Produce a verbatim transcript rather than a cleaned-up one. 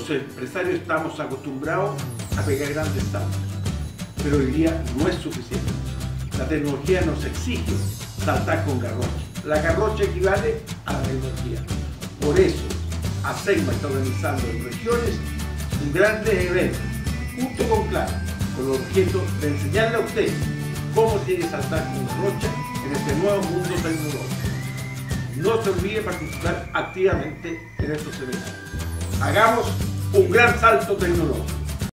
los empresarios estamos acostumbrados a pegar grandes saltos, pero hoy día no es suficiente. La tecnología nos exige saltar con garrocha. La garrocha equivale a la tecnología. Por eso, ASECMA está organizando en regiones un gran evento, junto con Claro, con el objeto de enseñarle a ustedes cómo tiene que saltar con garrocha en este nuevo mundo tecnológico. No se olvide participar activamente en estos eventos. Hagamos un gran salto tecnológico.